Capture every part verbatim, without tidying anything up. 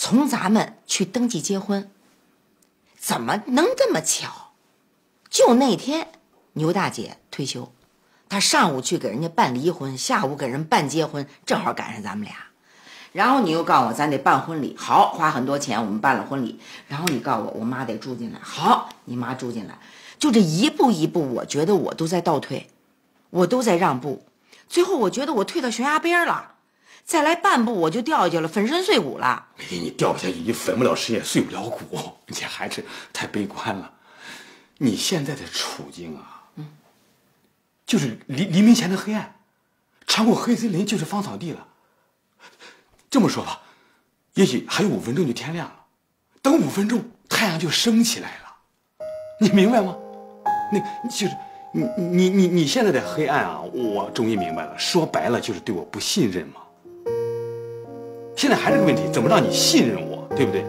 从咱们去登记结婚，怎么能这么巧？就那天牛大姐退休，她上午去给人家办离婚，下午给人办结婚，正好赶上咱们俩。然后你又告诉我咱得办婚礼，好，花很多钱我们办了婚礼。然后你告诉我我妈得住进来，好，你妈住进来。就这一步一步，我觉得我都在倒退，我都在让步，最后我觉得我退到悬崖边了，再来半步我就掉下去了，粉身碎骨了。 美丽，你掉下去，你粉不了尸也碎不了骨，你还是太悲观了。你现在的处境啊，嗯，就是黎黎明前的黑暗，穿过黑森林就是芳草地了。这么说吧，也许还有五分钟就天亮了，等五分钟太阳就升起来了，你明白吗？那就是你你你你现在的黑暗啊，我终于明白了，说白了就是对我不信任嘛。现在还是个问题，怎么让你信任我，对不对？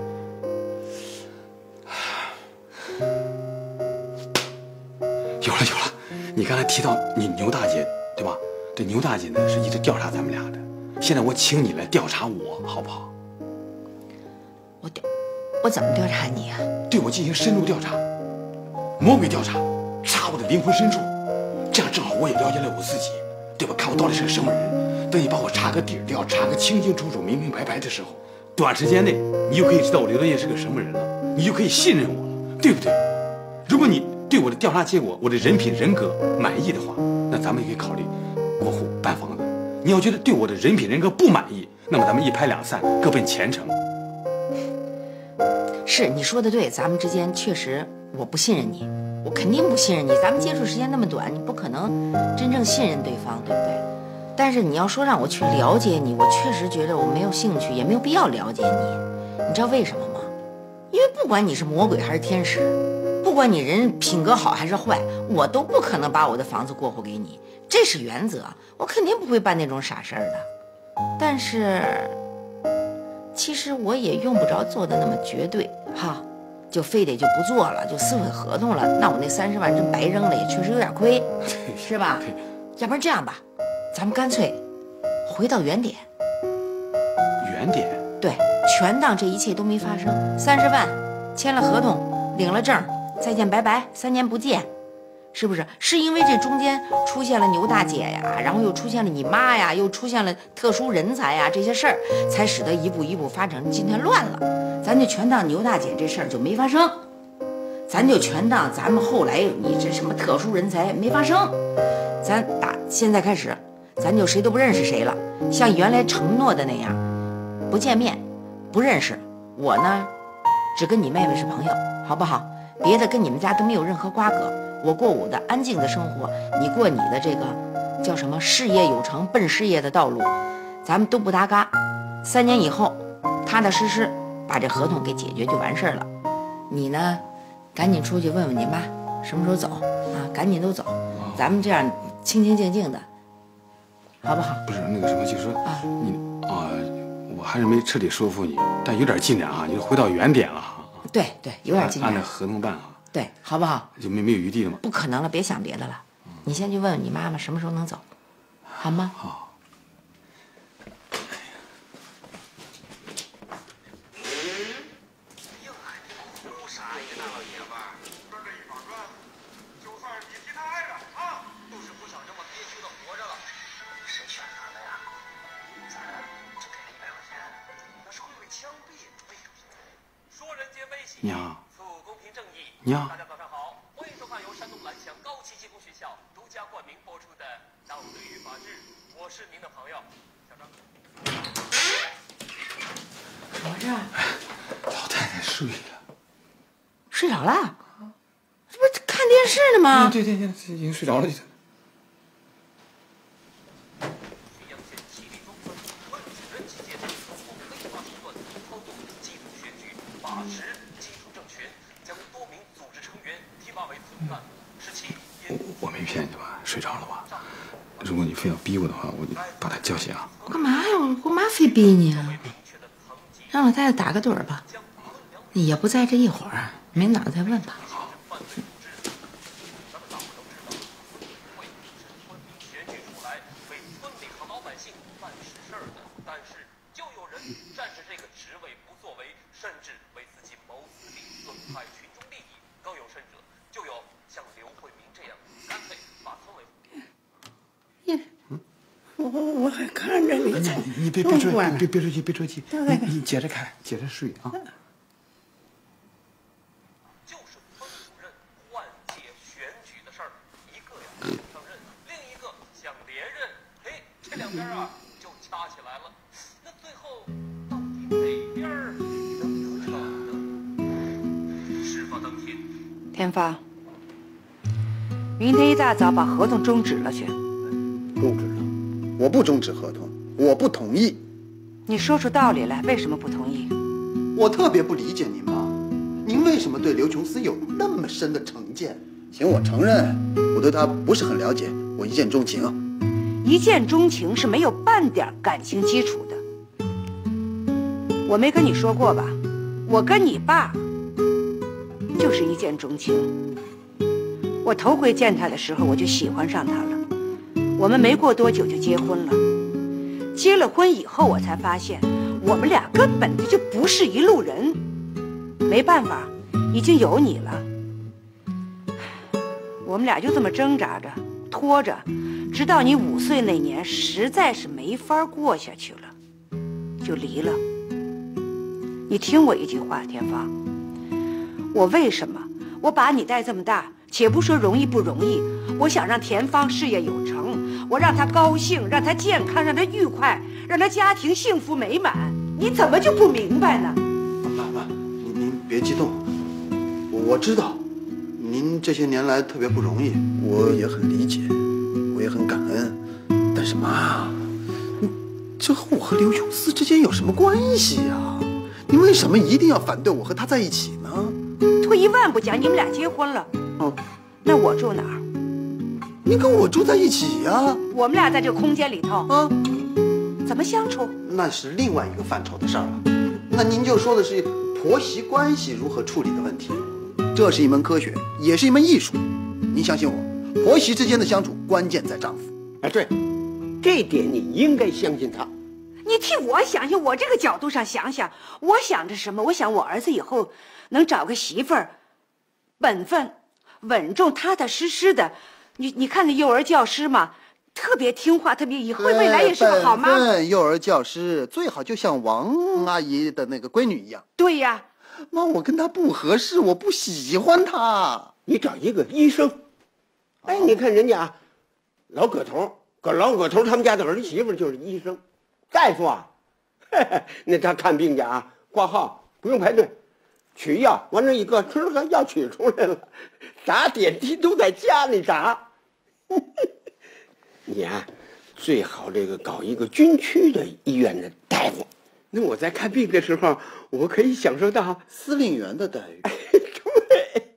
有了有了，你刚才提到你牛大姐，对吧？这牛大姐呢是一直调查咱们俩的，现在我请你来调查我，好不好？ 我调，我怎么调查你啊？ 对我进行深入调查，魔鬼调查，查我的灵魂深处，这样正好我也了解了我自己，对吧？看我到底是个什么人。等你把我查个底儿掉，查个清清楚楚、明明白白的时候，短时间内你就可以知道我刘德业是个什么人了，你就可以信任我了，对不对？如果你对我的调查结果、我的人品人格满意的话，那咱们也可以考虑过户办房子。你要觉得对我的人品人格不满意，那么咱们一拍两散，各奔前程。 是你说的对，咱们之间确实我不信任你，我肯定不信任你。咱们接触时间那么短，你不可能真正信任对方，对不对？但是你要说让我去了解你，我确实觉得我没有兴趣，也没有必要了解你。你知道为什么吗？因为不管你是魔鬼还是天使，不管你人品格好还是坏，我都不可能把我的房子过户给你，这是原则，我肯定不会办那种傻事儿的。但是其实我也用不着做的那么绝对哈，就非得就不做了，就撕毁合同了，那我那三十万真白扔了，也确实有点亏，是吧？要不然这样吧，咱们干脆回到原点。 原点？ 对，全当这一切都没发生。三十万，签了合同，领了证，再见拜拜，三年不见，是不是？是因为这中间出现了牛大姐呀，然后又出现了你妈呀，又出现了特殊人才呀，这些事儿才使得一步一步发展今天乱了。咱就全当牛大姐这事儿就没发生，咱就全当咱们后来你这什么特殊人才没发生。咱打现在开始，咱就谁都不认识谁了，像原来承诺的那样，不见面，不认识。我呢，只跟你妹妹是朋友，好不好？别的跟你们家都没有任何瓜葛。我过我的安静的生活，你过你的这个叫什么事业有成奔事业的道路，咱们都不搭嘎。三年以后，踏踏实实把这合同给解决就完事儿了。你呢，赶紧出去问问你妈什么时候走啊，赶紧都走，咱们这样清清静静的，好不好？ 不是那个什么，就是说啊，你啊，我还是没彻底说服你，但有点进展啊，你回到原点了。 对对，有点进展。 按照合同办啊。 对，好不好？ 就没没有余地了吗？ 不可能了，别想别的了。嗯、你先去问问你妈妈什么时候能走，好吗？ 好。娘，娘，大家早上好，欢迎收看由山东蓝翔高级技工学校独家冠名播出的《党对与法治》，我是您的朋友小张。 我这老太太睡了， 睡着了？这不是看电视呢吗？ 嗯、对对对，已经睡着了。我我没骗你吧？睡着了吧？如果你非要逼我的话，我就把他叫醒啊！ 我干嘛呀？我我妈非逼你啊？让老太太打个盹儿吧，也不在这一会儿，明早再问吧。 这你你别别着急，别别着急，别着急，你你接着看，接着睡啊。 就是封主任换届选举的事儿，一个呀想上任，另一个想连任，嘿，这两边啊就掐起来了。那最后到底哪边能成呢？事发当天， 天发，明天一大早把合同终止了去。 终止了，我不终止合同，我不同意。 你说出道理来，为什么不同意？ 我特别不理解您妈，您为什么对刘琼斯有那么深的成见？行，我承认我对她不是很了解，我一见钟情。 一见钟情是没有半点感情基础的。我没跟你说过吧？我跟你爸就是一见钟情。我头回见他的时候，我就喜欢上他了。我们没过多久就结婚了。结了婚以后，我才发现我们俩根本就不是一路人。没办法，已经有你了。我们俩就这么挣扎着，拖着，直到你五岁那年，实在是没法过下去了，就离了。你听我一句话，天发，我为什么我把你带这么大，且不说容易不容易，我想让田芳事业有成，我让她高兴，让她健康，让她愉快，让她家庭幸福美满。你怎么就不明白呢？ 妈妈，您您别激动，我我知道，您这些年来特别不容易，我也很理解，我也很感恩。但是妈，你这和我和刘琼斯之间有什么关系呀？你为什么一定要反对我和他在一起呢？ 退一万步讲，你们俩结婚了， 哦， 那我住哪儿？ 你跟我住在一起呀？ 我们俩在这个空间里头啊， 怎么相处？ 那是另外一个范畴的事儿了。那您就说的是婆媳关系如何处理的问题，这是一门科学，也是一门艺术。您相信我，婆媳之间的相处关键在丈夫。 哎，对，这点你应该相信他。 你替我想想，我这个角度上想想，我想着什么？我想我儿子以后能找个媳妇儿，本分、稳重、踏踏实实的。你你看那幼儿教师嘛，特别听话，特别以后未来也是个好妈妈。 幼儿教师最好就像王阿姨的那个闺女一样。 对呀， 妈，我跟她不合适，我不喜欢她。 你找一个医生。哎，你看人家老葛头，搁老葛头他们家的儿媳妇就是医生。大夫啊，嘿嘿，那他看病去啊，挂号不用排队，取药完了一个，吃个药取出来了，打点滴都在家里打。你啊，最好这个搞一个军区的医院的大夫，那我在看病的时候，我可以享受到司令员的待遇。 对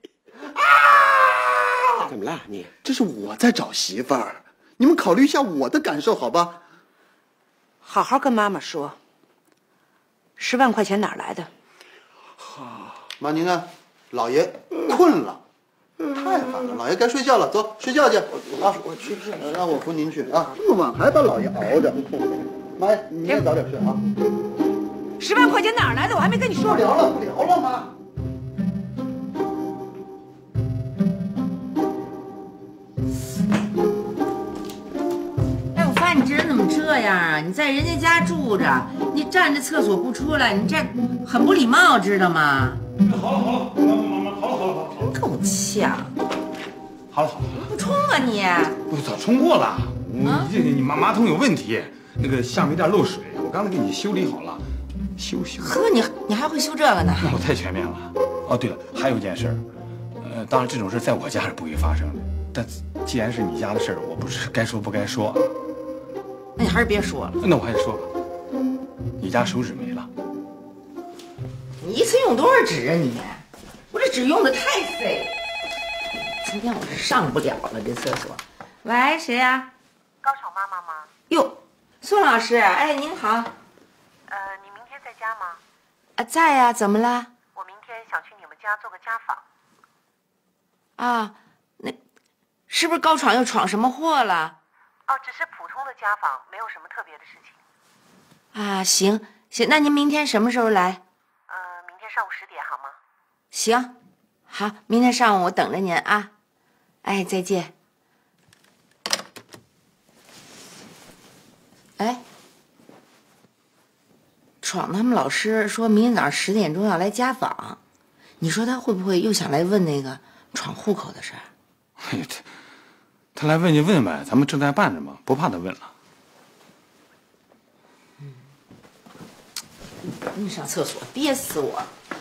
啊，怎么了你？ 这是我在找媳妇儿，你们考虑一下我的感受，好吧？ 好好跟妈妈说。十万块钱哪儿来的？ 妈，您看，老爷困了，太晚了，老爷该睡觉了，走，睡觉去。啊，我去，让我扶您去啊。这么晚还把老爷熬着，妈呀，你也早点睡啊。 十万块钱哪儿来的？我还没跟你说。 不聊了，不聊了，妈。 哎，我发现你这人怎么这样啊？你在人家家住着，你站着厕所不出来，你这很不礼貌，知道吗？ 好了好了，妈妈妈，好了好了好了， 真够呛。 好了好了， 不冲啊你！ 我早冲过了。你这你马马桶有问题，那个下水道漏水，我刚才给你修理好了，修修。 呵，你你还会修这个呢？ 那我太全面了。哦，对了，还有一件事儿，呃，当然这种事在我家是不会发生的，但既然是你家的事儿，我不是该说不该说。 那你还是别说了。 那我还是说吧，你家手纸没了。 你一次用多少纸啊你？我这纸用的太费了，今天我是上不了了这厕所。喂，谁呀、啊？ 高爽妈妈吗？ 哟，宋老师，哎，您好。 呃，你明天在家吗？ 啊，在呀、啊，怎么了？ 我明天想去你们家做个家访。 啊，那是不是高闯又闯什么祸了？ 哦，只是普通的家访，没有什么特别的事情。 啊，行行，那您明天什么时候来？ 呃，明天上午十点好吗？ 行，好，明天上午我等着您啊。哎，再见。哎， 闯他们老师说明天早上十点钟要来家访，你说他会不会又想来问那个闯户口的事儿？ 哎呀，他他来问就问呗，咱们正在办着嘛，不怕他问了。 嗯，你上厕所，憋死我！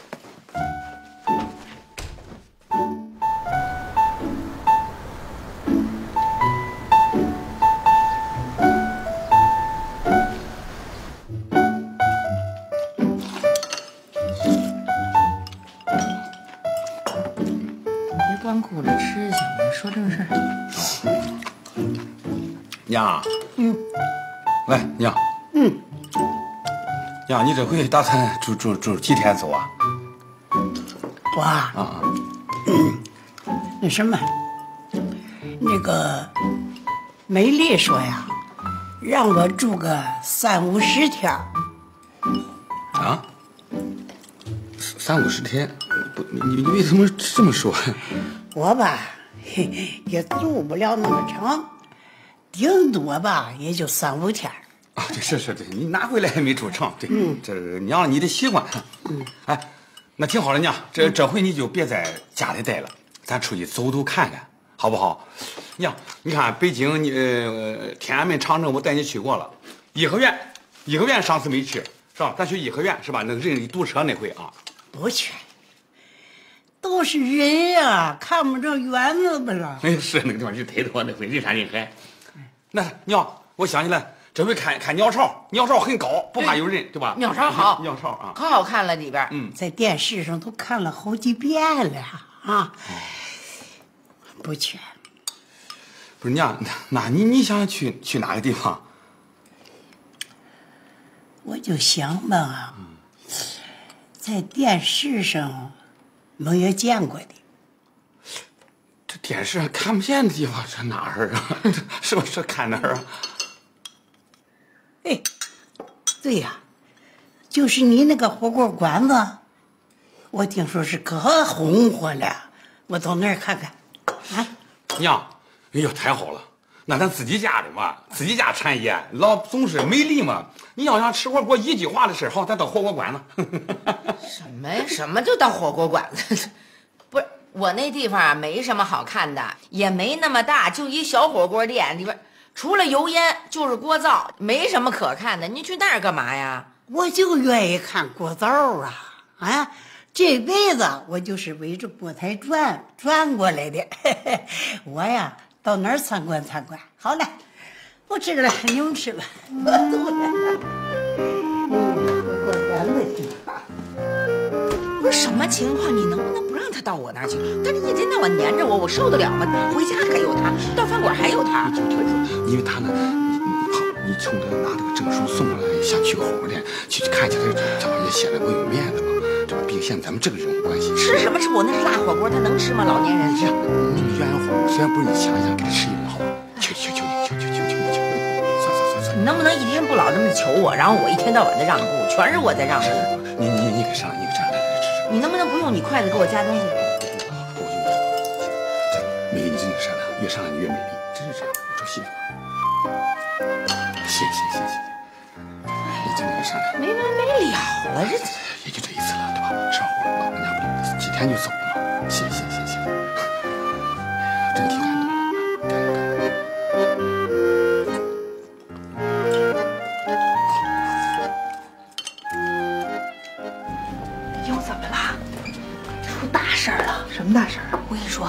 光顾着吃去，我们说正事儿。 娘，嗯，来，娘，嗯，娘，你这回打算住住住几天走啊？ 我啊， 啊， 那什么，那个美丽说呀，让我住个三五十天。 啊？三五十天？不，你你为什么这么说？ 我吧，嘿也住不了那么长，顶多吧也就三五天。 啊，对，是是，对，你拿回来还没住成，对，嗯，这娘你的习惯。嗯，哎，那挺好的，娘，这这回你就别在家里待了，咱出去走走看看，好不好？娘，你看北京，你呃天安门、长城我带你去过了，颐和园，颐和园上次没去，是吧？咱去颐和园是吧？那个人里堵车那回啊。 不去。都是人呀，看不着园子不了。 哎，是那个地方人忒多，那回人山人海。那娘，我想起来，这回看看鸟巢，鸟巢很高，不怕有人，对吧？ 鸟巢好， 鸟巢啊， 可好看了里边。 嗯， 在电视上都看了好几遍了啊。不去。 不是娘，那你你想去去哪个地方？ 我就想吧，嗯、在电视上。没有见过的， 这电视上看不见的地方是哪儿啊？是不是看哪儿啊？ 哎，对呀，就是你那个火锅馆子，我听说是可红火了，我到那儿看看。啊， 娘，哎呦，太好了！那咱自己家的嘛，自己家产业，老总是美丽嘛。你要想吃火锅，一句话的事，好，咱到火锅馆子。 什么呀？什么就到火锅馆子？不是，我那地方啊，没什么好看的，也没那么大，就一小火锅店，里边除了油烟就是锅灶，没什么可看的。你去那儿干嘛呀？ 我就愿意看锅灶啊！啊，这辈子我就是围着锅台转转过来的。我呀，到哪儿参观参观。好了。不吃了，你们吃吧。我走了。 不是什么情况？你能不能不让他到我那儿去？他这一天到晚黏着我，我受得了吗？回家还有他，到饭馆还有他。 你就听说，因为他呢，你你好，你冲他拿这个证书送过来，想去个火锅店，去看起来这玩意显得我有面子嘛，这吧？毕竟现在咱们这个人物关系。 吃什么吃？我那是辣火锅，他能吃吗？老年人。 这你们鸳鸯火锅虽然不是你想想，给他吃一顿好吧？求求求你，求求求求你，求你，算算算算。 你能不能一天不老这么求我，然后我一天到晚的让步，全是我在让步。 你你你给上来，你给上来，来来吃吃。 你能不能不用你筷子给我夹东西？ 我用。美丽，你真的善良，越善良你越美丽，真是这样。我说媳妇，谢谢谢谢，你真的越善良。 没完没了了，这也就这一次了，对吧？吃好了，老人家不几天就走了嘛。谢谢谢谢，真挺感动的，感动感动。 又怎么了？出大事儿了！什么大事儿？我跟你说，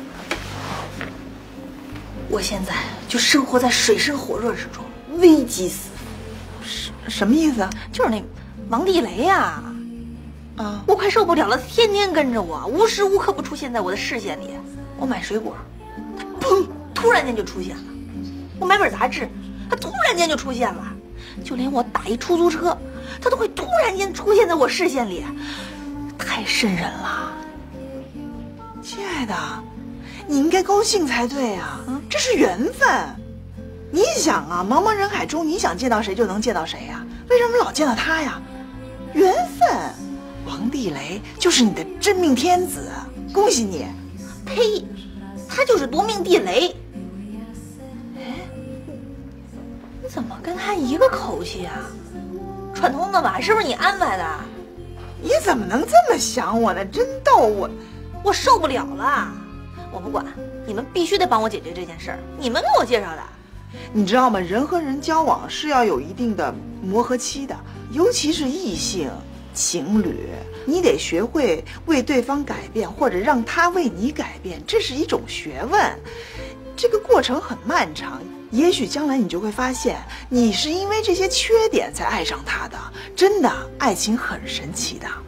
我现在就生活在水深火热之中，危机四伏。什什么意思？就是那王地雷呀、啊，啊，我快受不了了，天天跟着我，无时无刻不出现在我的视线里。我买水果，他砰，突然间就出现了；我买本杂志，他突然间就出现了；就连我打一出租车，他都会突然间出现在我视线里，太瘆人了。 亲爱的，你应该高兴才对啊，这是缘分。你想啊，茫茫人海中，你想见到谁就能见到谁呀？为什么老见到他呀？缘分，王地雷就是你的真命天子，恭喜你。 呸，他就是夺命地雷。哎，你怎么跟他一个口气啊？ 串通的吧？是不是你安排的？ 你怎么能这么想我呢？真逗我， 我受不了了。我不管，你们必须得帮我解决这件事儿。你们给我介绍的。 你知道吗？人和人交往是要有一定的磨合期的，尤其是异性情侣，你得学会为对方改变，或者让他为你改变，这是一种学问。这个过程很漫长，也许将来你就会发现，你是因为这些缺点才爱上他的。真的，爱情很神奇的。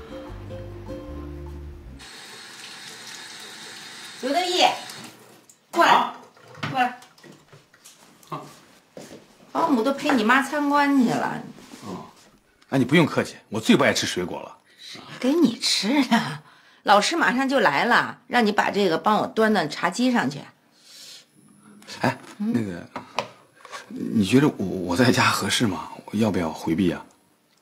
刘德义，过来，啊、过来。啊，保姆都陪你妈参观去了。 哦，哎，你不用客气，我最不爱吃水果了。 谁给你吃的？老师马上就来了，让你把这个帮我端到茶几上去。 哎，那个，你觉得我我在家合适吗？我要不要回避啊？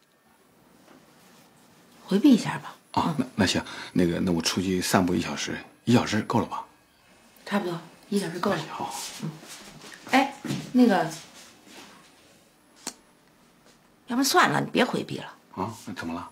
回避一下吧。 啊，那那行，那个，那我出去散步一小时，一小时够了吧？ 差不多，一小时够了。 好。 嗯。哎，那个，要不算了，你别回避了。 啊？那怎么了？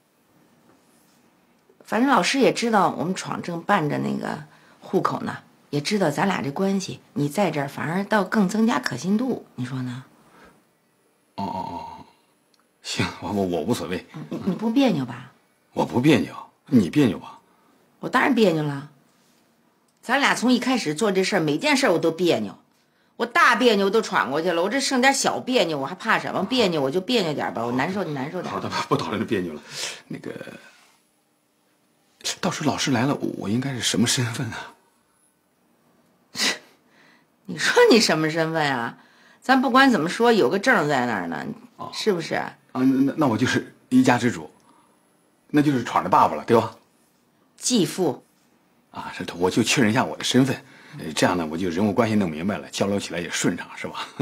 反正老师也知道我们闯正办着那个户口呢。也知道咱俩这关系，你在这儿反而倒更增加可信度，你说呢？ 哦哦哦，行，我我我无所谓。 你你不别扭吧？ 我不别扭，你别扭吧？ 我当然别扭了。咱俩从一开始做这事儿，每件事我都别扭，我大别扭都闯过去了，我这剩点小别扭，我还怕什么？别扭我就别扭点吧，我难受就难受点。 好的吧，不讨论这别扭了。那个，到时候老师来了，我应该是什么身份啊？ 你说你什么身份啊？咱不管怎么说，有个证在那儿呢，哦、是不是？啊， 那那我就是一家之主，那就是闯着爸爸了，对吧？ 继父。 啊，是的，我就确认一下我的身份，这样呢，我就人物关系弄明白了，交流起来也顺畅，是吧？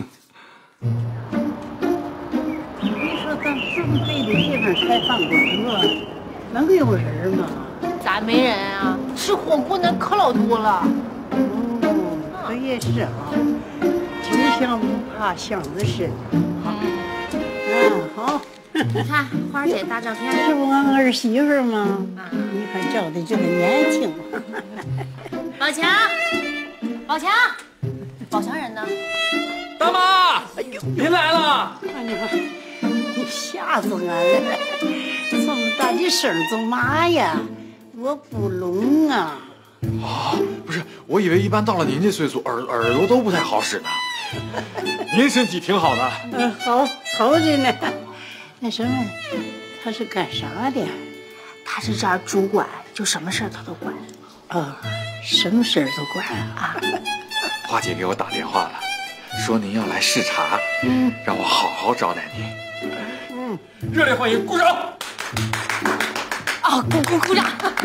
你说咱这么对的地方开饭馆子，能有人吗？ 咋没人啊？吃火锅那可老多了。 这也是啊，酒香不怕巷子深。好，嗯，好。 你看花姐大照片， 这不俺儿媳妇吗？你看照的这个年轻。 宝强，宝强，宝强人呢？ 大妈，哎呦，您来了！ 哎呀，你吓死俺了！这么大的声做嘛呀？我不聋啊。 啊，不是，我以为一般到了您这岁数，耳耳朵都不太好使呢。您身体挺好的。 嗯，好，好着呢。那什么，他是干啥的？ 他是这儿主管，就什么事儿他都管。 哦，什么事儿都管啊。 花姐给我打电话了，说您要来视察，嗯，让我好好招待您。 嗯，热烈欢迎，鼓掌。 啊，鼓鼓鼓掌。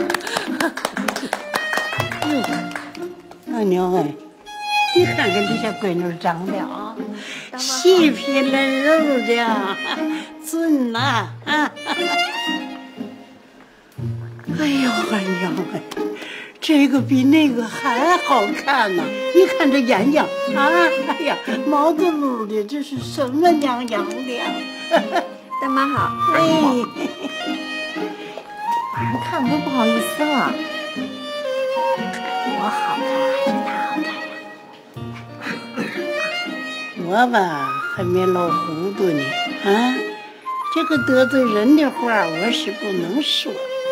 大娘哎，你看看这小闺女长得啊，细皮嫩肉的，俊呐！啊！哎呦，俺娘哎，这个比那个还好看呢！你看这眼睛啊，哎呀，毛嘟噜的，这是什么娘养的？ 大妈好。 哎， 晚上看都不好意思了。我好看还是他好看呀？ 我吧还没老糊涂呢啊！这个得罪人的话我是不能说。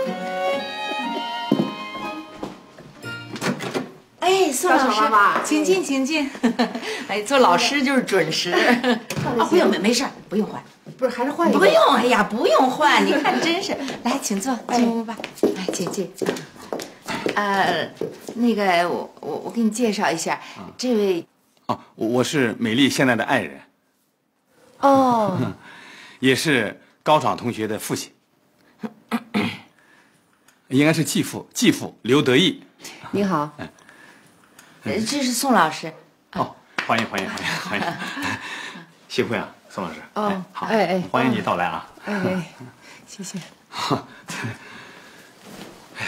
哎，宋老师，请进，请进。哎，做老师就是准时。啊，不用，没没事，不用换。 不是，还是换一个。 不用，哎呀，不用换。你看，真是。来，请坐，进屋吧。来，请进。呃，那个，我我我给你介绍一下，这位。 哦，我是美丽现在的爱人。 哦。 也是高爽同学的父亲。应该是继父，继父刘德义。 你好。嗯。这是宋老师。 哦，欢迎欢迎欢迎欢迎，幸会啊，宋老师。 哦， 好， 哎哎， 欢迎你到来啊。 哎，谢谢。 哎呀，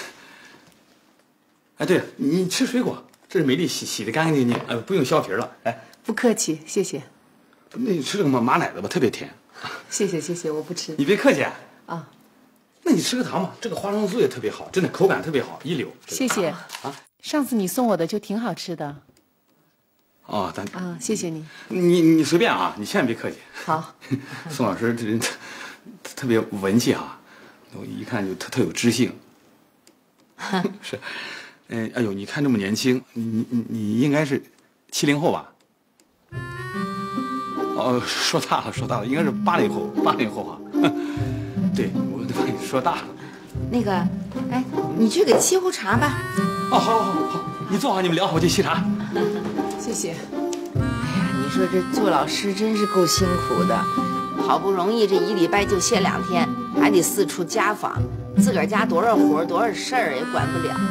哎，对了，你吃水果，这是美丽洗洗的干干净净，呃，不用削皮了。哎， 不客气，谢谢。 那你吃这个马马奶子吧，特别甜。 谢谢谢谢，我不吃。 你别客气啊。 那你吃个糖吧，这个花生酥也特别好，真的口感特别好，一流。 谢谢啊， 上次你送我的就挺好吃的。 哦，咱啊，谢谢你。 你你随便啊，你千万别客气。 好。 宋老师这人特别文气啊，我一看就特特有知性。是，嗯，哎呦，你看这么年轻，你你你应该是七零后吧？哦，说大了说大了，应该是八零后，八零后啊。对，我把你说大了。 那个，哎，你去给沏壶茶吧。 哦，好，好，好，好，你坐好，你们聊，我去沏茶。 谢谢。 哎呀，你说这做老师真是够辛苦的，好不容易这一礼拜就歇两天，还得四处家访，自个儿家多少活多少事儿也管不了。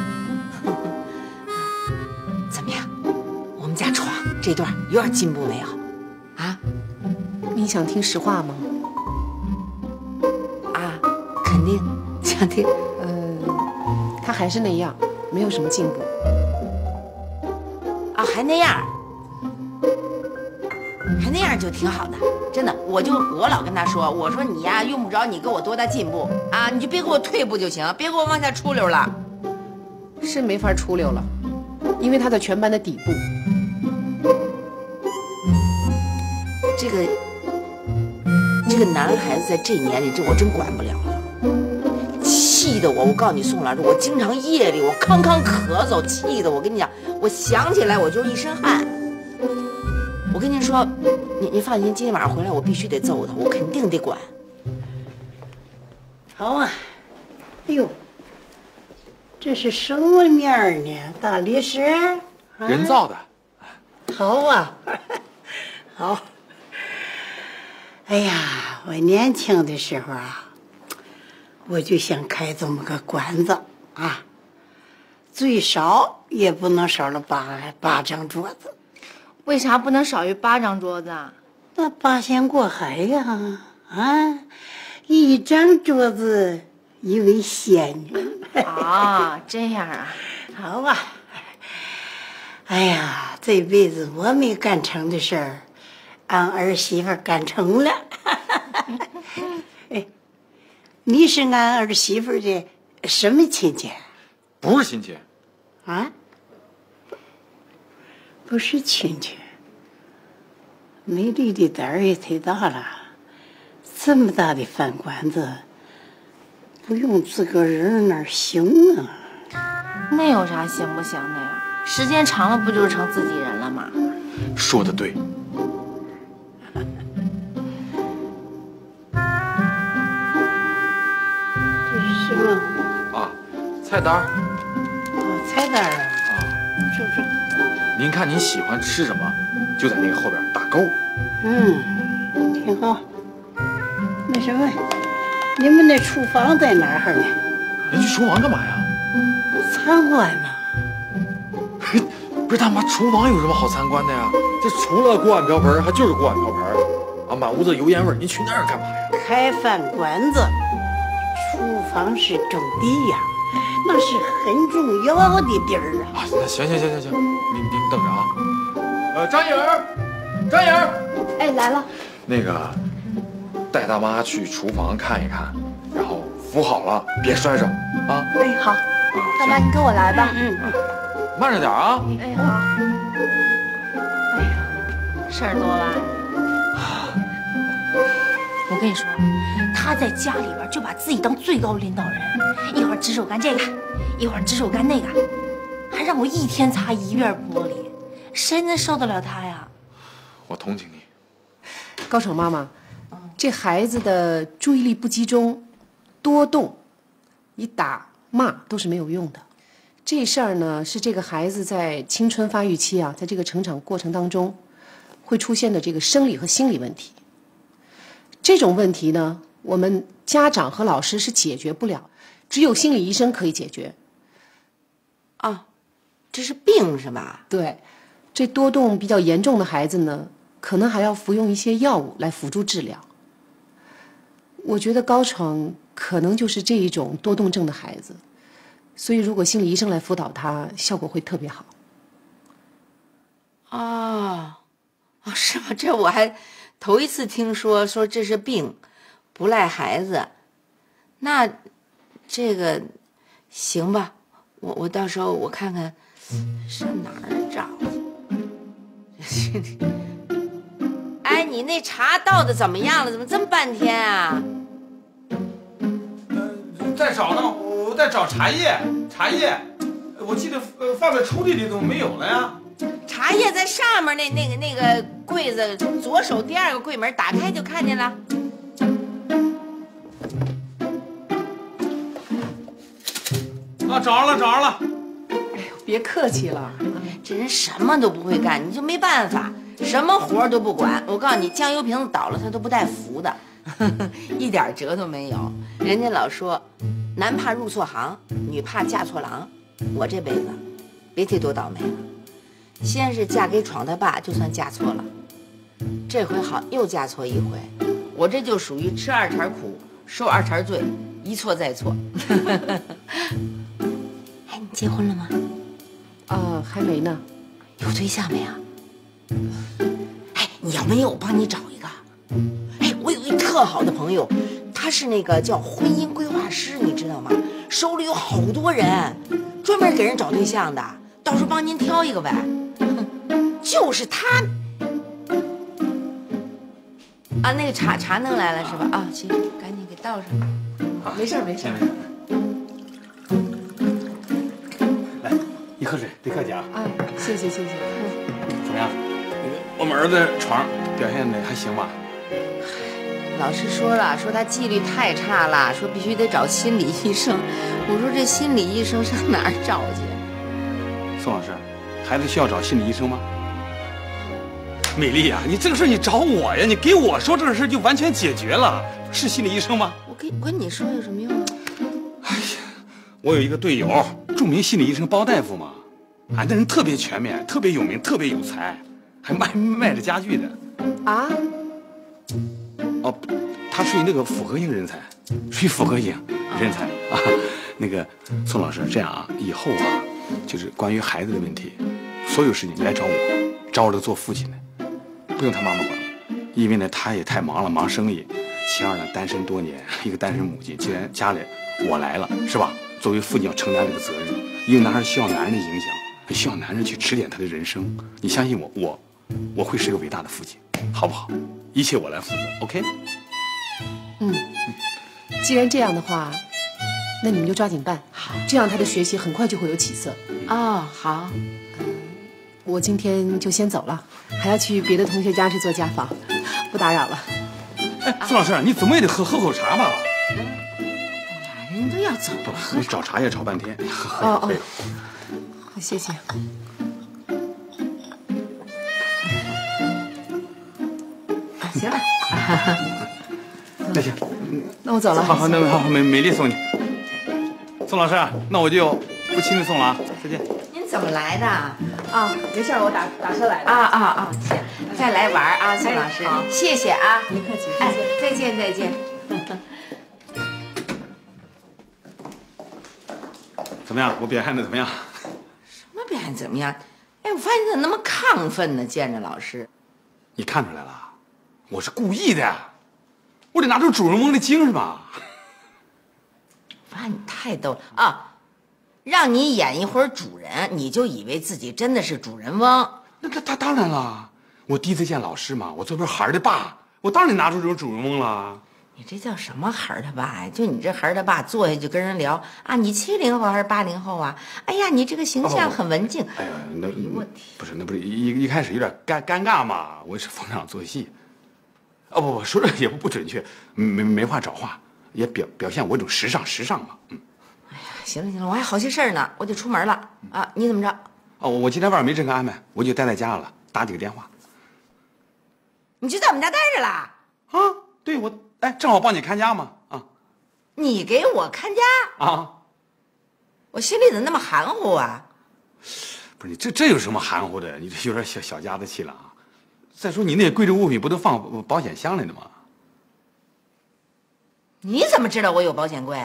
怎么样？我们家床这段有点进步没有？啊？ 你想听实话吗？ 啊，肯定想听。 嗯、呃，他还是那样，没有什么进步。 啊，还那样，还那样就挺好的，真的。我就我老跟他说，我说你呀，用不着你给我多大进步啊，你就别给我退步就行，别给我往下出溜了。 是没法出溜了，因为他在全班的底部。 这个这个男孩子在这年龄，这我真管不了了，气得我，我告诉你宋老师，我经常夜里我康康咳嗽，气得我跟你讲，我想起来我就一身汗。我跟您说，你你放心，今天晚上回来我必须得揍他，我肯定得管。 好啊，哎呦，这是什么面儿呢？大理石，啊、 人造的。 好啊，好。哎呀，我年轻的时候啊，我就想开这么个馆子啊，最少也不能少了八八张桌子。 为啥不能少于八张桌子啊？ 那八仙过海呀，啊，一张桌子一位仙女。 啊，这样啊， 好啊。哎呀，这辈子我没干成的事儿，俺儿媳妇干成了。哎，你是俺儿媳妇的什么亲戚？ 不是亲戚。 啊？不是亲戚。美丽的胆儿也忒大了，这么大的饭馆子，不用自个儿人哪行啊？ 那有啥行不行的呀？时间长了不就成自己人了吗？ 说的对。 这是什么？ 啊，菜单。 哦，菜单啊。 啊， 是不是？ 您看您喜欢吃什么，就在那个后边打勾。 嗯，挺好。那什么，你们那厨房在哪儿呢？ 人去厨房干嘛呀？ 参观呢。 不是大妈，厨房有什么好参观的呀？这除了锅碗瓢盆，还就是锅碗瓢盆啊，满屋子油烟味，您去那儿干嘛呀？ 开饭馆子，厨房是种地呀，那是很重要的地儿啊。 啊，那行行行行行，您您等着啊。呃，张颖儿，张颖儿， 哎，来了。 那个，带大妈去厨房看一看，然后扶好了，别摔着啊。 哎，好。大妈，你跟我来吧。 嗯嗯。 慢着点啊！ 哎，好。哎呀，事儿多吧？我跟你说，他在家里边就把自己当最高领导人，一会儿指手干这个，一会儿指手干那个，还让我一天擦一遍玻璃，谁能受得了他呀？ 我同情你。 高宠妈妈，这孩子的注意力不集中，多动，你打骂都是没有用的。这事儿呢，是这个孩子在青春发育期啊，在这个成长过程当中，会出现的这个生理和心理问题。这种问题呢，我们家长和老师是解决不了，只有心理医生可以解决。 啊，这是病是吧？ 对，这多动比较严重的孩子呢，可能还要服用一些药物来辅助治疗。我觉得高闯可能就是这一种多动症的孩子。所以，如果心理医生来辅导他，效果会特别好。 啊，啊，是吗？这我还头一次听说，说这是病， 不赖孩子，那这个行吧？我我到时候我看看上哪儿找去。哎，你那茶倒的怎么样了？怎么这么半天啊？ 呃，在找呢，我在找茶叶，茶叶，我记得呃放在抽屉里怎么没有了呀？ 茶叶在上面那那个那个柜子左手第二个柜门打开就看见了。 啊，找着了，找着了！ 哎呦，别客气了， 这人什么都不会干，你就没办法，什么活都不管。我告诉你，酱油瓶子倒了他都不带扶的，一点辙都没有。人家老说，男怕入错行，女怕嫁错郎。我这辈子，别提多倒霉了。先是嫁给闯他爸，就算嫁错了。这回好，又嫁错一回。我这就属于吃二茬苦，受二茬罪，一错再错。哎，你结婚了吗？ 啊，还没呢。 有对象没啊？哎，你要没有，我帮你找一个。哎，我有一特好的朋友，他是那个叫婚姻规划师，你知道吗？手里有好多人，专门给人找对象的。到时候帮您挑一个呗。就是他。啊，那个茶茶弄来了是吧？啊，行，赶紧给倒上。 啊， 没事没事。 来，一喝水，别客气啊。 哎，谢谢谢谢。 怎么样？我们儿子床表现的还行吧？ 老师说了，说他纪律太差了，说必须得找心理医生。我说这心理医生上哪儿找去？ 宋老师，孩子需要找心理医生吗？美丽呀、啊，你这个事你找我呀，你给我说这个事就完全解决了，是心理医生吗？ 我跟我跟你说有什么用啊？ 哎呀，我有一个队友，著名心理医生包大夫嘛，啊，那人特别全面，特别有名，特别有才，还卖卖着家具的。 啊？ 哦，他属于那个复合型人才，属于复合型人才啊。那个宋老师，这样啊，以后啊，就是关于孩子的问题，所有事情你来找我，找我这个做父亲的。不用他妈妈管了，因为呢，他也太忙了，忙生意。其二呢，单身多年，一个单身母亲，既然家里我来了，是吧？作为父亲要承担这个责任。一个男孩需要男人的影响，还需要男人去指点他的人生。你相信我，我我会是个伟大的父亲，好不好？一切我来负责 ，OK？ 嗯，既然这样的话，那你们就抓紧办，好，这样他的学习很快就会有起色。 哦，好。 我今天就先走了，还要去别的同学家去做家访，不打扰了。 哎，宋老师，你怎么也得喝喝口茶吧？ 哎呀，人都要走了， 你找茶叶找半天，喝喝。 哦哦，好，谢谢。 行了， 那行， 那我走了。 好好，那好，美美丽送你。宋老师，那我就不亲自送了啊，再见。 您怎么来的？ 啊，没事，我打打车来的。 啊啊啊！行，再来玩啊，宋老师， 好， 谢谢啊， 别客气。 哎，再见再见。 怎么样？我表现的怎么样？ 什么表现怎么样？哎，我发现你怎么那么亢奋呢？见着老师， 你看出来了，我是故意的，我得拿出主人翁的精神嘛。 发现你太逗了啊！让你演一会儿主人，你就以为自己真的是主人翁？ 那那他当然了，我第一次见老师嘛，我作为孩儿的爸，我当然拿出这种主人翁了。 你这叫什么孩儿他爸呀？就你这孩儿他爸坐下就跟人聊啊，你七零后还是八零后啊？哎呀，你这个形象很文静。 哎呀，那不是那不是一一开始有点尴尴尬嘛，我是逢场作戏。哦不不，说的也不不准确，没没话找话，也表表现我一种时尚时尚嘛，嗯。 行了行了，我还好些事儿呢，我得出门了啊！你怎么着？ 哦，我今天晚上没这个安排，我就待在家了，打几个电话。 你就在我们家待着啦？ 啊，对，我哎，正好帮你看家嘛，啊。 你给我看家啊？ 我心里怎么那么含糊啊？ 不是你这这有什么含糊的？你这有点小小家子气了啊！再说你那些贵重物品不都放保险箱里的吗？ 你怎么知道我有保险柜？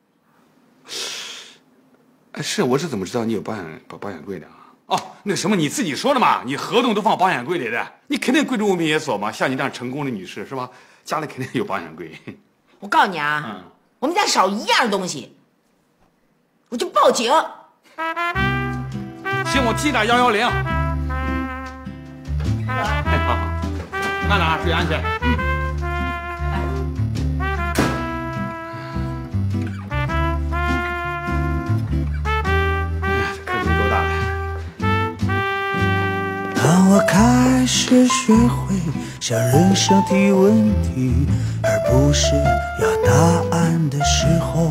是，我是怎么知道你有保险保保险柜的啊？哦，那什么，你自己说的嘛，你合同都放保险柜里的，你肯定贵重物品也锁嘛。像你这样成功的女士是吧？家里肯定有保险柜。 我告诉你啊， 嗯， 我们家少一样东西，我就报警。 行，我记点幺幺零。哎，好好，慢点啊，注意安全。嗯。 当我开始学会向人生提问题，而不是要答案的时候，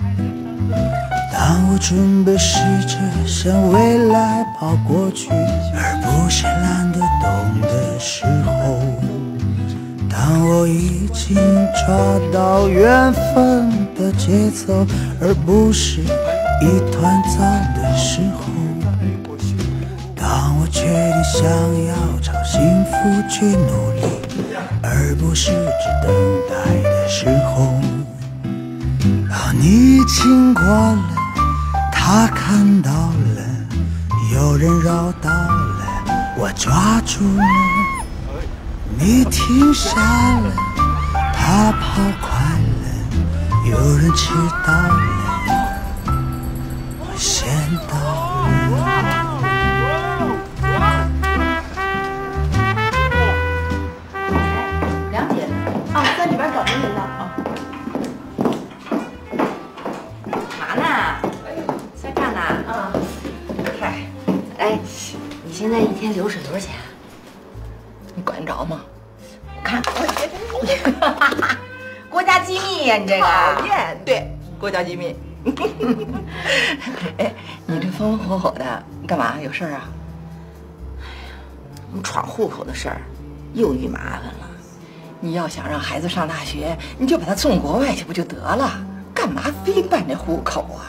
当我准备试着向未来跑过去，而不是懒得动的时候，当我已经抓到缘分的节奏，而不是一团糟的时候，当我决定想要朝幸福去努力，而不是只等待的时候，当你经过了，他看到了，有人绕道了，我抓住了，你停下了，他跑快了，有人迟到了，我先到了。 现在一天流水多少钱？ 你管得着吗？ 我看我国家机密呀，你这个讨厌，对，国家机密。哎，你这风风火火的，你干嘛？有事儿啊？ 哎呀，我们闯户口的事儿又遇麻烦了。 你要想让孩子上大学，你就把他送国外去不就得了？干嘛非办这户口啊？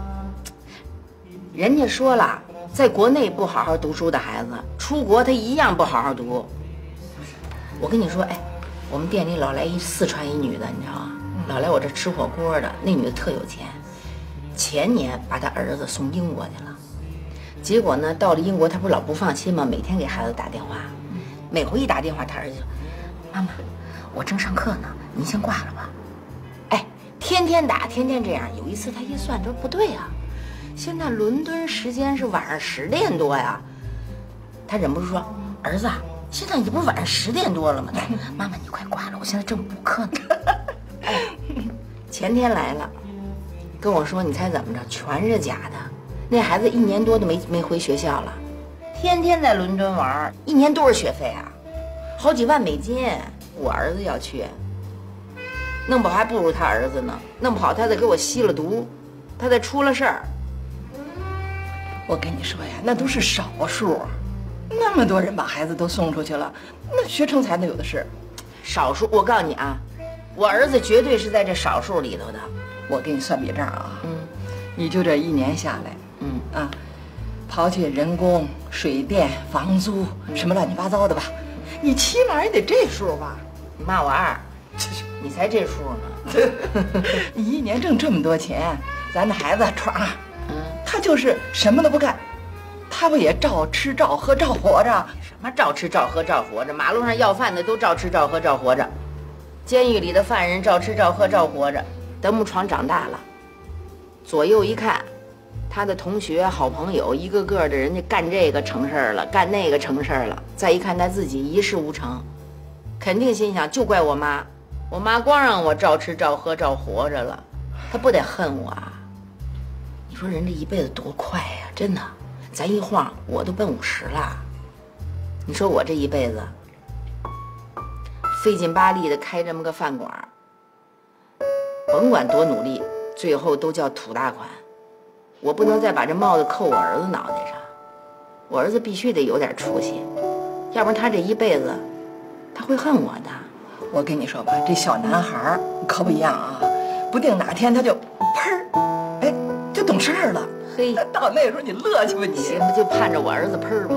人家说了。在国内不好好读书的孩子，出国他一样不好好读。我跟你说，哎，我们店里老来一四川一女的，你知道吗？老来我这吃火锅的，那女的特有钱。前年把她儿子送英国去了，结果呢，到了英国，她不是老不放心吗？每天给孩子打电话，每回一打电话，她儿子就说：“妈妈，我正上课呢，您先挂了吧。”哎，天天打，天天这样。有一次他一算，他说不对呀、啊。现在伦敦时间是晚上十点多呀，他忍不住说：“儿子，现在你不是晚上十点多了吗？”妈妈，你快挂了，我现在正补课呢。哎，前天来了，跟我说，你猜怎么着？全是假的。那孩子一年多都没没回学校了，天天在伦敦玩，一年多少学费啊？好几万美金。我儿子要去，弄不好还不如他儿子呢，弄不好他再给我吸了毒，他再出了事儿。 我跟你说呀，那都是少数，那么多人把孩子都送出去了，那学成才的有的是。 少数，我告诉你啊，我儿子绝对是在这少数里头的。 我给你算笔账啊，嗯，你就这一年下来，嗯啊，刨去人工、水电、房租什么乱七八糟的吧，你起码也得这数吧？ 你骂我二，你才这数呢。 你一年挣这么多钱，咱这孩子闯啊。他就是什么都不干，他不也照吃照喝照活着？ 什么照吃照喝照活着？马路上要饭的都照吃照喝照活着，监狱里的犯人照吃照喝照活着。等我们闯长大了，左右一看，他的同学好朋友一个个的人家干这个成事儿了，干那个成事儿了，再一看他自己一事无成，肯定心想就怪我妈，我妈光让我照吃照喝照活着了，她不得恨我啊？你说人这一辈子多快呀，真的，咱一晃我都奔五十了。你说我这一辈子费劲巴力的开这么个饭馆，甭管多努力，最后都叫土大款。我不能再把这帽子扣我儿子脑袋上，我儿子必须得有点出息，要不然他这一辈子他会恨我的。 我跟你说吧，这小男孩可不一样啊，不定哪天他就砰儿，哎。就懂事儿了， 嘿， 到那时候你乐去吧你， 行，就盼着我儿子喷儿吧。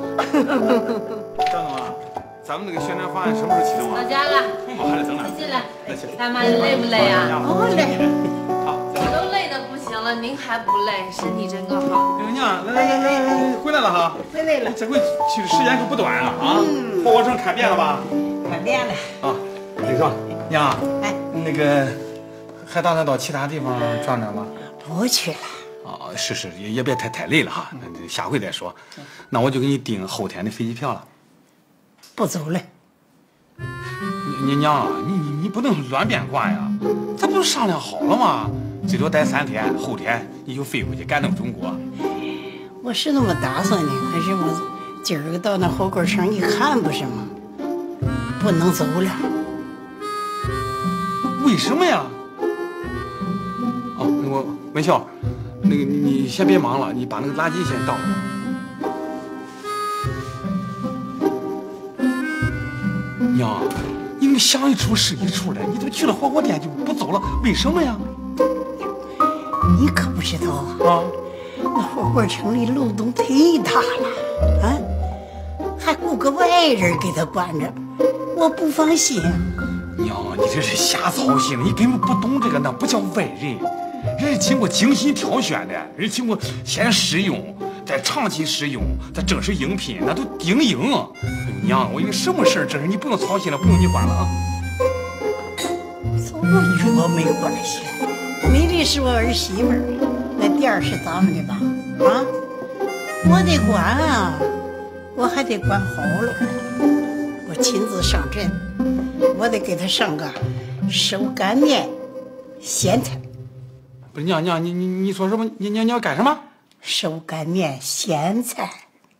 张总啊，咱们那个宣传方案什么时候启动啊？ 到家了， 我还得等两天。 进来。 那行。 大妈，你累不累啊？ 哦，累。 好， 我都累得不行了，您还不累，身体真够好。 娘，来来来来，回来了哈。 回来了。 这回去的时间可不短了啊！火锅城开店了吧？ 开店了。 啊，李爽，娘， 哎， 你那个还打算到其他地方转转吗？ 不去了。 哦，是是，也也别太太累了哈，那下回再说。那我就给你订后天的飞机票了。 不走了。 你你娘，你你你不能乱变卦呀！咱不是商量好了吗？最多待三天，后天你就飞回去赶到中国。 我是那么打算的，可是我今儿个到那火锅城一看，不是吗？不能走了。 为什么呀？哦，我文笑，那个你先别忙了，你把那个垃圾先倒了。娘，你怎么想一出是一出的？你怎么去了火锅店就不走了？为什么呀？ 你可不知道啊！ 啊， 那火锅城里漏洞忒大了，啊，还雇个外人给他管着，我不放心。 娘，你这是瞎操心了，你根本不懂这个，那不叫外人，人是经过精心挑选的，人经过先试用，再长期使用，再正式应聘，那都顶营。娘，我有什么事儿，这事你不用操心了，不用你管了啊。 早与我没关系，美丽是我儿媳妇儿，那店儿是咱们的吧？啊，我得管啊，我还得管好了。我亲自上阵，我得给他上个手擀面、咸菜。 不是娘娘，你你你说什么？你你你要干什么？ 手擀面、咸菜。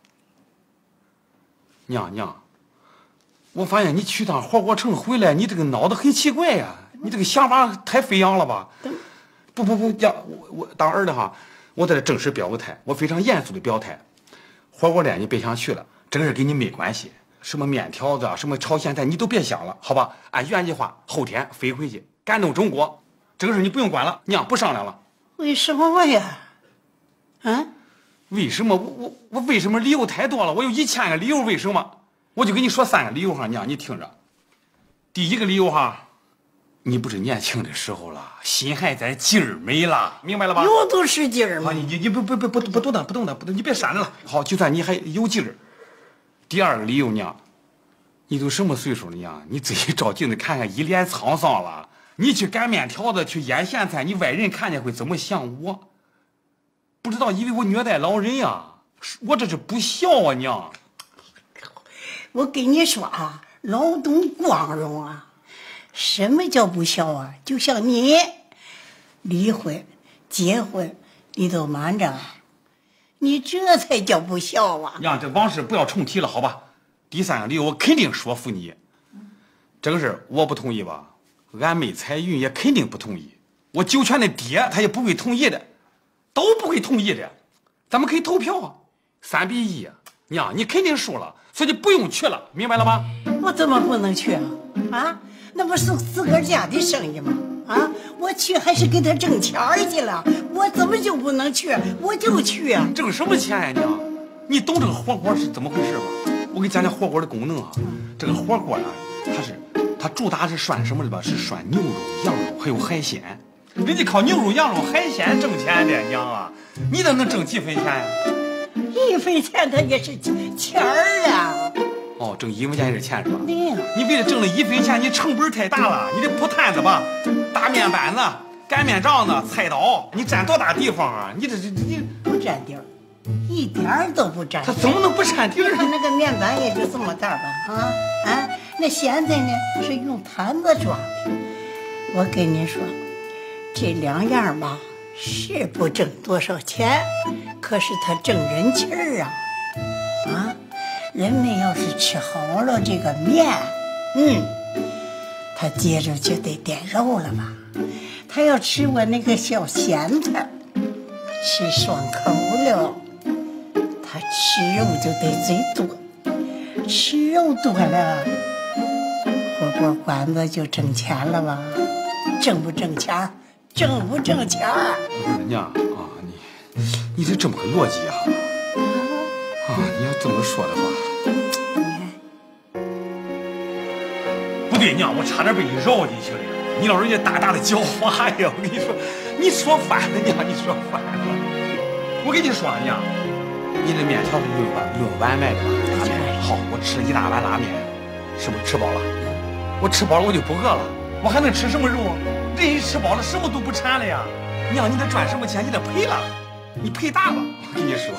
娘娘，我发现你去趟火锅城回来，你这个脑子很奇怪呀，你这个想法太飞扬了吧？不不不，娘，我我当儿子哈，我在这正式表个态，我非常严肃的表态，火锅店你别想去了，这个事跟你没关系。什么面条子啊，什么炒咸菜，你都别想了，好吧？按原计划，后天飞回去，赶到中国，这个事你不用管了，娘不商量了。 为什么呀？啊？ 为什么？我我我为什么理由太多了？我有一千个理由，为什么？我就跟你说三个理由哈，娘你听着。第一个理由哈，你不是年轻的时候了，心还在，劲儿没了，明白了吧？ 有都是劲儿嘛。 你你你不不不不不动的不动的不动，你别闪着了。好，就算你还有劲儿。第二个理由娘，你都什么岁数了娘？你自己照镜子看看，一脸沧桑了。你去擀面条子，去腌咸菜，你外人看见会怎么想我？不知道以为我虐待老人呀？我这是不孝啊娘！ 我跟你说啊，劳动光荣啊，什么叫不孝啊？就像你离婚、结婚，你都瞒着，你这才叫不孝啊！ 娘，这往事不要重提了，好吧？第三个理由，我肯定说服你。这个事我不同意吧？俺妹彩云也肯定不同意，我九泉的爹他也不会同意的，都不会同意的。咱们可以投票啊，三比一。娘，你肯定输了，所以不用去了，明白了吗？ 我怎么不能去啊？啊，那不是自个儿家的生意吗？啊，我去还是给他挣钱去了，我怎么就不能去？我就去啊！ 挣什么钱呀，娘？你懂这个火锅是怎么回事吗？我给你讲讲火锅的功能啊。这个火锅啊，它是它主打是涮什么的吧？是涮牛肉、羊肉还有海鲜。人家靠牛肉、羊肉、海鲜挣钱的，娘啊！你那能挣几分钱呀？ 一分钱它也是钱儿啊！ 哦，挣一分钱也是钱是吧？ 对呀。 你为了挣了一分钱，你成本太大了。你得铺摊子吧，大面板子、擀面杖子、菜刀，你占多大地方啊？你这这你不占地儿，一点儿都不占地儿。 他怎么能不占地儿？ 他那个面板也就这么大吧？啊啊！那现在呢是用坛子装的。我跟你说，这两样吧是不挣多少钱，可是它挣人气儿啊！啊，人们要是吃好了这个面，嗯，他接着就得点肉了吧？他要吃我那个小咸菜，吃爽口了，他吃肉就得最多，吃肉多了，火锅馆子就挣钱了吧？挣不挣钱？挣不挣钱？ 娘啊，你你是这么个逻辑啊？啊，你要这么说的话，不对，娘，我差点被你绕进去了。你老人家大大的狡猾呀！我跟你说，你说反了，娘，你说反了。我跟你说啊，娘，你这面条是论碗论碗卖的吧？拉面好，我吃了一大碗拉面，是不是吃饱了？我吃饱了，我就不饿了。 我还能吃什么肉？人一吃饱了，什么都不馋了呀。娘，你得赚什么钱？你得赔了，你赔大了。我跟你说，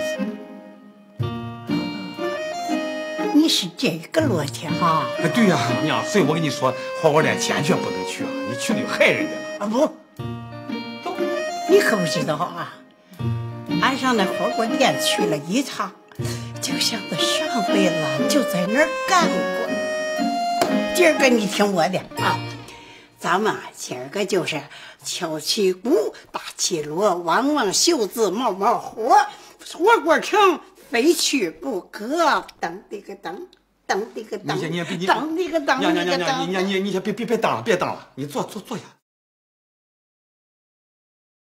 你你是这个逻辑哈？ 对呀、啊，娘，所以我跟你说，火锅店坚决不能去啊！你去了就害人家了。 啊不，走，你可不知道啊！俺上那火锅店去了一趟，就像是上辈子就在那儿干过。今儿个你听我的啊，咱们今儿个就是敲起鼓，打起锣，望望袖子，冒冒火，火锅城非去不可。当的个当，当的个当， 你你别你当的个当， 娘娘娘娘，你你你你先别别别当了，别当了，你坐坐坐下。